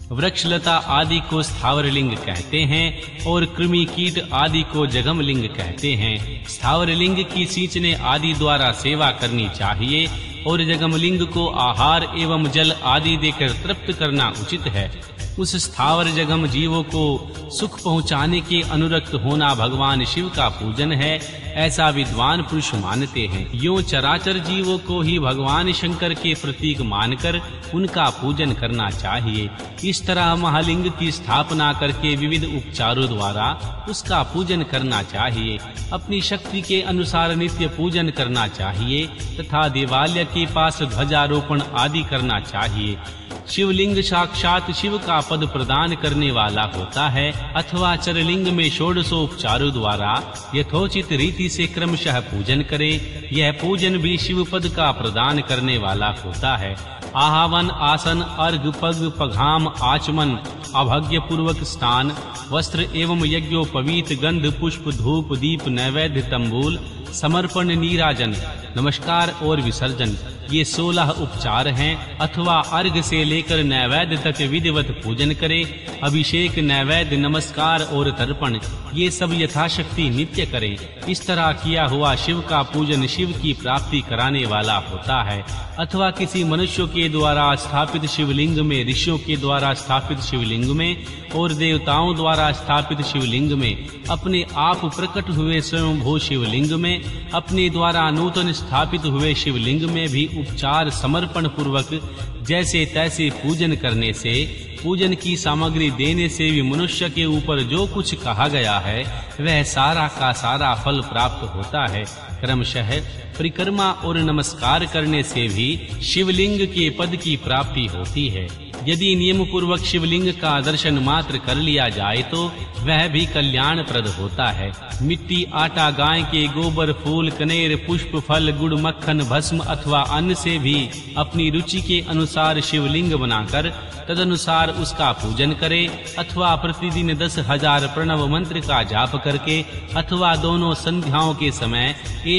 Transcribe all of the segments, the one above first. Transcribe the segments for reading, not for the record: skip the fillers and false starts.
वृक्षलता आदि को स्थावर लिंग कहते हैं और कृमि कीट आदि को जगम लिंग कहते हैं। स्थावर लिंग की सींचने आदि द्वारा सेवा करनी चाहिए और जगम लिंग को आहार एवं जल आदि देकर तृप्त करना उचित है। उस स्थावर जगम जीवों को सुख पहुंचाने के अनुरक्त होना भगवान शिव का पूजन है, ऐसा विद्वान पुरुष मानते हैं। यूं चराचर जीवों को ही भगवान शंकर के प्रतीक मानकर उनका पूजन करना चाहिए। इस तरह महालिंग की स्थापना करके विविध उपचारों द्वारा उसका पूजन करना चाहिए। अपनी शक्ति के अनुसार नित्य पूजन करना चाहिए तथा देवालय के पास ध्वजारोपण आदि करना चाहिए। शिवलिंग साक्षात शिव का पद प्रदान करने वाला होता है अथवा चरलिंग में षोडशोपचारों द्वारा यथोचित रीति से क्रमशः पूजन करे। यह पूजन भी शिव पद का प्रदान करने वाला होता है। आहावन, आसन, अर्घ, पग, पघाम, आचमन, अभज्ञ पूर्वक स्नान, वस्त्र एवं यज्ञोपवीत, गंध, पुष्प, धूप, दीप, नैवेद्य, तंबूल, समर्पण, नीराजन, नमस्कार और विसर्जन, ये 16 उपचार हैं। अथवा अर्घ से लेकर नैवेद्य तक विधिवत पूजन करे। अभिषेक, नैवेद्य, नमस्कार और तर्पण, ये सब यथाशक्ति नित्य करें। इस तरह किया हुआ शिव का पूजन शिव की प्राप्ति कराने वाला होता है। अथवा किसी मनुष्य के द्वारा स्थापित शिवलिंग में, ऋषियों के द्वारा स्थापित शिवलिंग में और देवताओं द्वारा स्थापित शिवलिंग में, अपने आप प्रकट हुए स्वयंभू शिवलिंग में, अपने द्वारा नूतन स्थापित हुए शिवलिंग में भी उपचार समर्पण पूर्वक जैसे तैसे पूजन करने से, पूजन की सामग्री देने से भी मनुष्य के ऊपर जो कुछ कहा गया है वह सारा का सारा फल प्राप्त होता है। क्रमशः परिक्रमा और नमस्कार करने से भी शिवलिंग के पद की प्राप्ति होती है। यदि नियम पूर्वक शिवलिंग का दर्शन मात्र कर लिया जाए तो वह भी कल्याणप्रद होता है। मिट्टी, आटा, गाय के गोबर, फूल, कनेर, पुष्प, फल, गुड़, मक्खन, भस्म अथवा अन्न से भी अपनी रुचि के अनुसार शिवलिंग बनाकर तदनुसार उसका पूजन करे। अथवा प्रतिदिन 10,000 प्रणव मंत्र का जाप करके अथवा दोनों संध्याओं के समय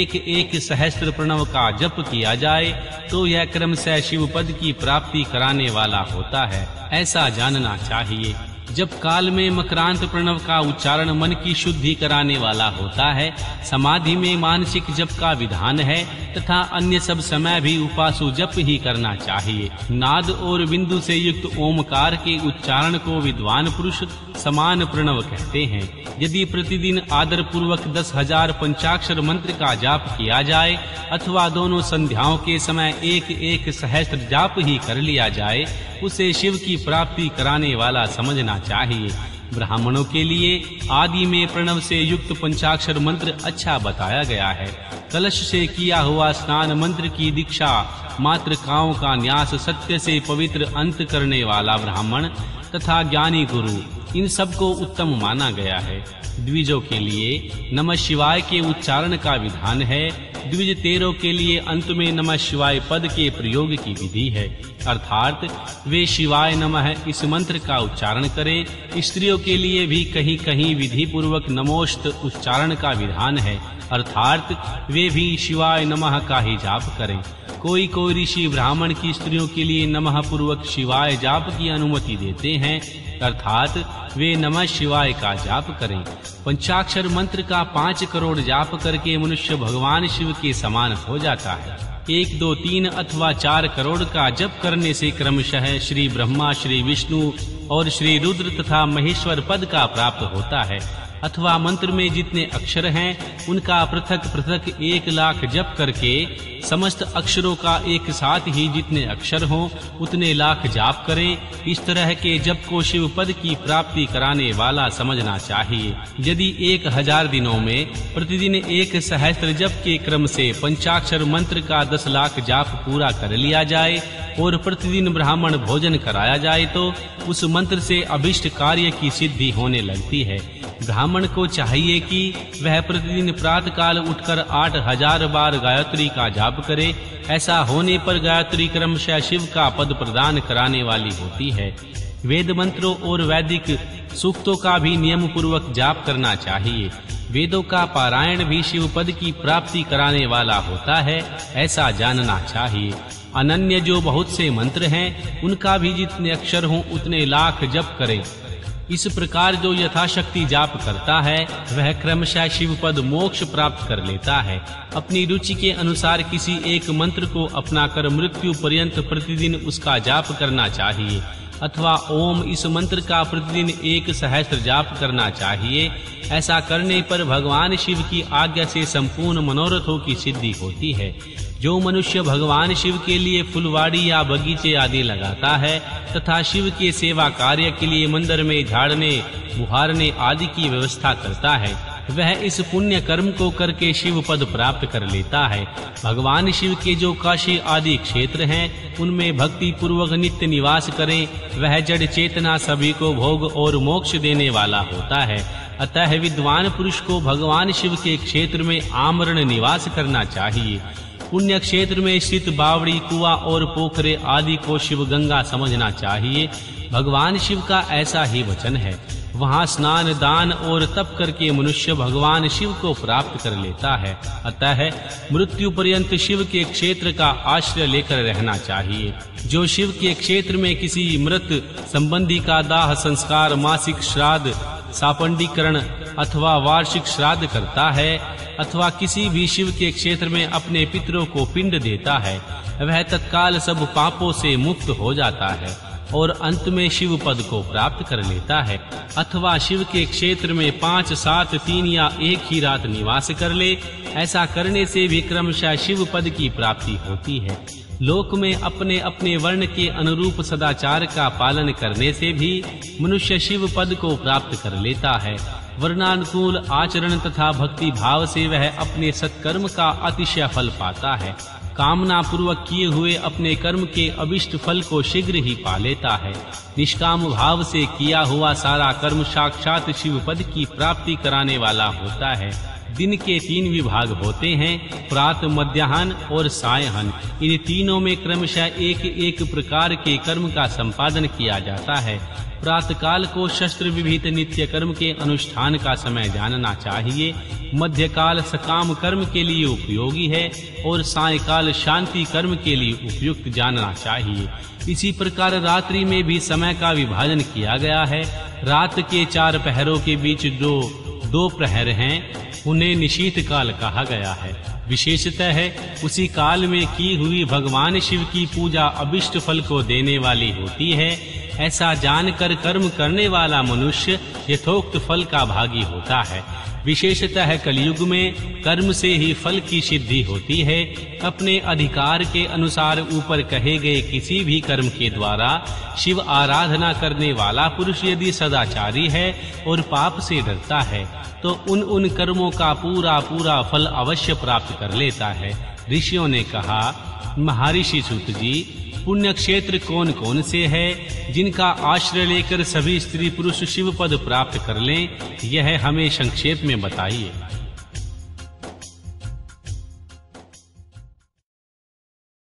एक सहस्त्र प्रणव का जप किया जाए तो यह क्रमशः शिव पद की प्राप्ति कराने वाला होता है, ऐसा जानना चाहिए। जब काल में मकरांत प्रणव का उच्चारण मन की शुद्धि कराने वाला होता है, समाधि में मानसिक जप का विधान है तथा अन्य सब समय भी उपासु जप ही करना चाहिए। नाद और बिंदु से युक्त ओमकार के उच्चारण को विद्वान पुरुष समान प्रणव कहते हैं। यदि प्रतिदिन आदर पूर्वक 10,000 पंचाक्षर मंत्र का जाप किया जाए अथवा दोनों संध्याओं के समय एक सहस्त्र जाप ही कर लिया जाए, उसे शिव की प्राप्ति कराने वाला समझना चाहिए। ब्राह्मणों के लिए आदि में प्रणव से युक्त पंचाक्षर मंत्र अच्छा बताया गया है। कलश से किया हुआ स्नान, मंत्र की दीक्षा, मातृकाओं का न्यास, सत्य से पवित्र अंत करने वाला ब्राह्मण तथा ज्ञानी गुरु, इन सब को उत्तम माना गया है। द्विजों के लिए नमः शिवाय के उच्चारण का विधान है। द्विज 13 के लिए अंत में नमः शिवाय पद के प्रयोग की विधि है, अर्थात वे शिवाय नमः इस मंत्र का उच्चारण करें। स्त्रियों के लिए भी कहीं कहीं विधि पूर्वक नमोस्त उच्चारण का विधान है, अर्थात वे भी शिवाय नमः का ही जाप करें। कोई ऋषि ब्राह्मण की स्त्रियों के लिए नमः पूर्वक शिवाय जाप की अनुमति देते हैं, अर्थात वे नमः शिवाय का जाप करें। पंचाक्षर मंत्र का 5 करोड़ जाप करके मनुष्य भगवान शिव के समान हो जाता है। 1, 2, 3 अथवा 4 करोड़ का जप करने से क्रमशः श्री ब्रह्मा, श्री विष्णु और श्री रुद्र तथा महेश्वर पद का प्राप्त होता है। अथवा मंत्र में जितने अक्षर हैं उनका पृथक पृथक 1 लाख जप करके समस्त अक्षरों का एक साथ ही जितने अक्षर हों उतने लाख जाप करें। इस तरह के जप को शिव पद की प्राप्ति कराने वाला समझना चाहिए। यदि 1000 दिनों में प्रतिदिन 1 सहस्त्र जप के क्रम से पंचाक्षर मंत्र का 10 लाख जाप पूरा कर लिया जाए और प्रतिदिन ब्राह्मण भोजन कराया जाए तो उस मंत्र से अभिष्ट कार्य की सिद्धि होने लगती है। ब्राह्मण को चाहिए कि वह प्रतिदिन प्रातः काल उठकर 8000 बार गायत्री का जाप करे। ऐसा होने पर गायत्री क्रमशः शिव का पद प्रदान कराने वाली होती है। वेद मंत्रों और वैदिक सूक्तों का भी नियम पूर्वक जाप करना चाहिए। वेदों का पारायण भी शिव पद की प्राप्ति कराने वाला होता है, ऐसा जानना चाहिए। अनन्य जो बहुत से मंत्र हैं, उनका भी जितने अक्षर हों उतने लाख जप करें। इस प्रकार जो यथाशक्ति जाप करता है, वह क्रमशः शिव पद मोक्ष प्राप्त कर लेता है। अपनी रुचि के अनुसार किसी एक मंत्र को अपनाकर मृत्यु पर्यंत प्रतिदिन उसका जाप करना चाहिए, अथवा ओम इस मंत्र का प्रतिदिन 1 सहस्त्र जाप करना चाहिए। ऐसा करने पर भगवान शिव की आज्ञा से संपूर्ण मनोरथों की सिद्धि होती है। जो मनुष्य भगवान शिव के लिए फुलवाड़ी या बगीचे आदि लगाता है तथा शिव के सेवा कार्य के लिए मंदिर में झाड़ने, बुहारने आदि की व्यवस्था करता है, वह इस पुण्य कर्म को करके शिव पद प्राप्त कर लेता है। भगवान शिव के जो काशी आदि क्षेत्र हैं, उनमें भक्ति पूर्वक नित्य निवास करें। वह जड़ चेतना सभी को भोग और मोक्ष देने वाला होता है। अतः विद्वान पुरुष को भगवान शिव के क्षेत्र में आमरण निवास करना चाहिए। पुण्य क्षेत्र में स्थित बावड़ी, कुआं और पोखरे आदि को शिव गंगा समझना चाहिए। भगवान शिव का ऐसा ही वचन है। वहाँ स्नान, दान और तप करके मनुष्य भगवान शिव को प्राप्त कर लेता है। अतः मृत्यु पर्यंत शिव के क्षेत्र का आश्रय लेकर रहना चाहिए। जो शिव के क्षेत्र में किसी मृत संबंधी का दाह संस्कार, मासिक श्राद्ध, सापंडीकरण अथवा वार्षिक श्राद्ध करता है, अथवा किसी भी शिव के क्षेत्र में अपने पितरों को पिंड देता है, वह तत्काल सब पापों से मुक्त हो जाता है और अंत में शिव पद को प्राप्त कर लेता है। अथवा शिव के क्षेत्र में 5, 7, 3 या 1 ही रात निवास कर ले। ऐसा करने से भी क्रमशः शिव पद की प्राप्ति होती है। लोक में अपने अपने वर्ण के अनुरूप सदाचार का पालन करने से भी मनुष्य शिव पद को प्राप्त कर लेता है। वर्णानुकूल आचरण तथा भक्ति भाव से वह अपने सत्कर्म का अतिशय फल पाता है। कामना पूर्वक किए हुए अपने कर्म के अभिष्ट फल को शीघ्र ही पा लेता है। निष्काम भाव से किया हुआ सारा कर्म साक्षात शिव पद की प्राप्ति कराने वाला होता है। दिन के 3 विभाग होते हैं, प्रातः, मध्याह्न और सायंहन। इन तीनों में क्रमशः एक एक प्रकार के कर्म का संपादन किया जाता है। प्रातः काल को शस्त्र विहित नित्य कर्म के अनुष्ठान का समय जानना चाहिए। मध्य काल सकाम कर्म के लिए उपयोगी है और सायंकाल शांति कर्म के लिए उपयुक्त जानना चाहिए। इसी प्रकार रात्रि में भी समय का विभाजन किया गया है। रात के 4 पहरों के बीच जो 2 प्रहर हैं, उन्हें निशीथ काल कहा गया है। विशेषतः है उसी काल में की हुई भगवान शिव की पूजा अभिष्ट फल को देने वाली होती है। ऐसा जानकर कर्म करने वाला मनुष्य यथोक्त फल का भागी होता है। विशेषतः कलयुग में कर्म से ही फल की सिद्धि होती है। अपने अधिकार के अनुसार ऊपर कहे गए किसी भी कर्म के द्वारा शिव आराधना करने वाला पुरुष यदि सदाचारी है और पाप से डरता है, तो उन कर्मों का पूरा फल अवश्य प्राप्त कर लेता है। ऋषियों ने कहा, महर्षि सूत जी, पुण्य क्षेत्र कौन कौन से है जिनका आश्रय लेकर सभी स्त्री पुरुष शिव पद प्राप्त कर लें, यह हमें संक्षेप में बताइए।